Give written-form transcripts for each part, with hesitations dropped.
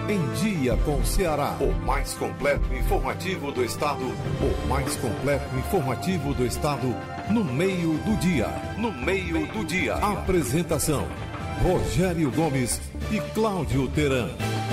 Em Dia com o Ceará. O mais completo informativo do estado. O mais completo informativo do estado no meio do dia. No meio do dia. Apresentação: Rogério Gomes e Cláudio Teran.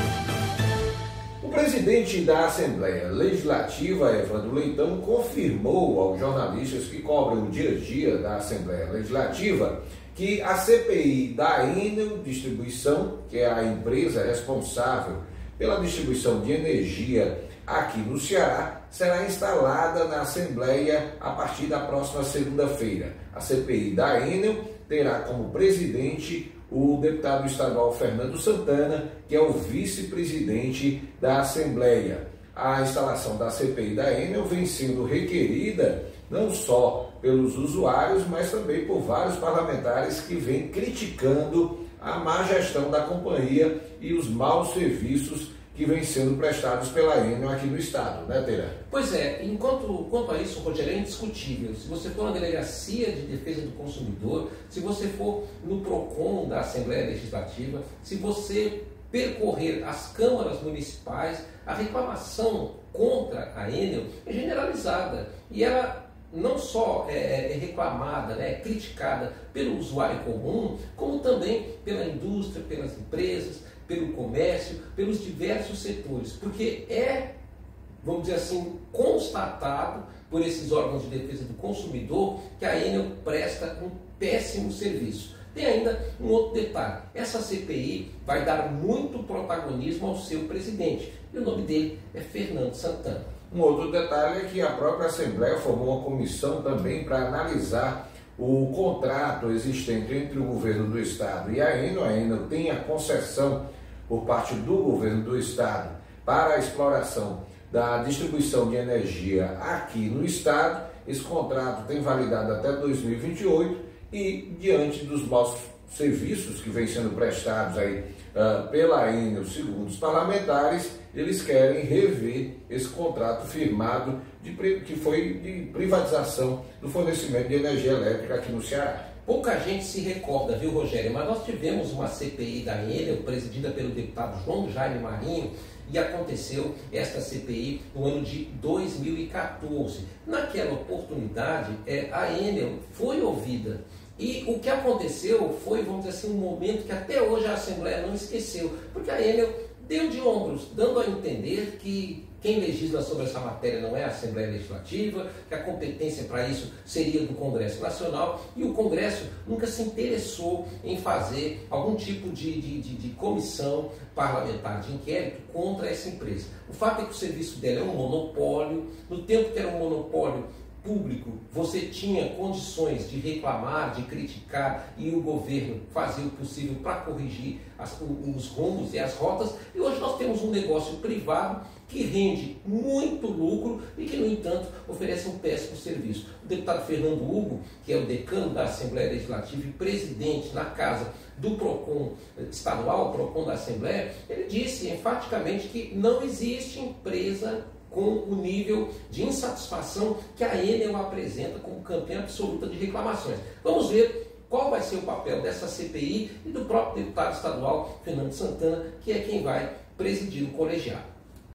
O presidente da Assembleia Legislativa, Evandro Leitão, confirmou aos jornalistas que cobrem o dia a dia da Assembleia Legislativa que a CPI da Enel Distribuição, que é a empresa responsável pela distribuição de energia aqui no Ceará, será instalada na Assembleia a partir da próxima segunda-feira. A CPI da Enel terá como presidente o deputado estadual Fernando Santana, que é o vice-presidente da Assembleia. A instalação da CPI da Enel vem sendo requerida não só pelos usuários, mas também por vários parlamentares que vêm criticando a má gestão da companhia e os maus serviços que vêm sendo prestados pela Enel aqui no estado, né, Teran? Pois é, quanto a isso, Rogério, é indiscutível. Se você for na Delegacia de Defesa do Consumidor, se você for no PROCON da Assembleia Legislativa, se você percorrer as câmaras municipais, a reclamação contra a Enel é generalizada. E ela não só é reclamada, né, é criticada pelo usuário comum, como também pela indústria, pelas empresas, pelo comércio, pelos diversos setores, porque vamos dizer assim, constatado por esses órgãos de defesa do consumidor que a Enel presta um péssimo serviço. Tem ainda um outro detalhe: essa CPI vai dar muito protagonismo ao seu presidente, e o nome dele é Fernando Santana. Um outro detalhe é que a própria Assembleia formou uma comissão também para analisar o contrato existente entre o governo do estado e a Enel. A Enel tem a concessão por parte do governo do estado para a exploração da distribuição de energia aqui no estado. Esse contrato tem validade até 2028 e, diante dos maus serviços que vêm sendo prestados aí pela Enel, segundo os parlamentares, eles querem rever esse contrato firmado que foi de privatização do fornecimento de energia elétrica aqui no Ceará. Pouca gente se recorda, viu, Rogério? Mas nós tivemos uma CPI da Enel, presidida pelo deputado João Jaime Marinho, e aconteceu esta CPI no ano de 2014. Naquela oportunidade, a Enel foi ouvida. E o que aconteceu foi, vamos dizer assim, um momento que até hoje a Assembleia não esqueceu, porque a Enel deu de ombros, dando a entender que quem legisla sobre essa matéria não é a Assembleia Legislativa, que a competência para isso seria do Congresso Nacional, e o Congresso nunca se interessou em fazer algum tipo de comissão parlamentar de inquérito contra essa empresa. O fato é que o serviço dela é um monopólio. No tempo que era um monopólio público, você tinha condições de reclamar, de criticar, e o governo fazia o possível para corrigir os rumos e as rotas. E hoje nós temos um negócio privado que rende muito lucro e que, no entanto, oferece um péssimo serviço. O deputado Fernando Hugo, que é o decano da Assembleia Legislativa e presidente na casa do PROCON estadual, o PROCON da Assembleia, ele disse enfaticamente que não existe empresa com o nível de insatisfação que a Enel apresenta como campeã absoluta de reclamações. Vamos ver qual vai ser o papel dessa CPI e do próprio deputado estadual Fernando Santana, que é quem vai presidir o colegiado.